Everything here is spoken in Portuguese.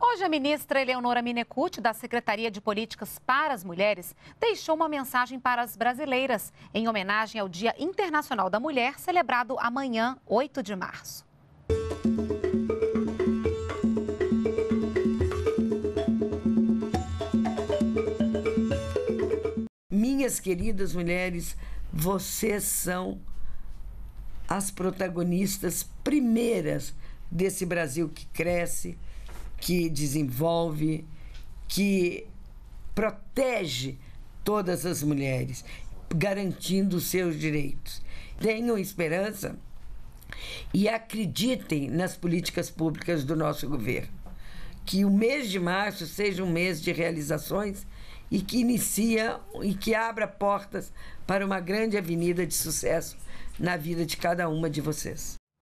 Hoje, a ministra Eleonora Minecute, da Secretaria de Políticas para as Mulheres, deixou uma mensagem para as brasileiras, em homenagem ao Dia Internacional da Mulher, celebrado amanhã, 8 de março. Minhas queridas mulheres, vocês são as protagonistas primeiras desse Brasil que cresce, que desenvolve, que protege todas as mulheres, garantindo os seus direitos. Tenham esperança e acreditem nas políticas públicas do nosso governo. Que o mês de março seja um mês de realizações e que inicia e que abra portas para uma grande avenida de sucesso na vida de cada uma de vocês.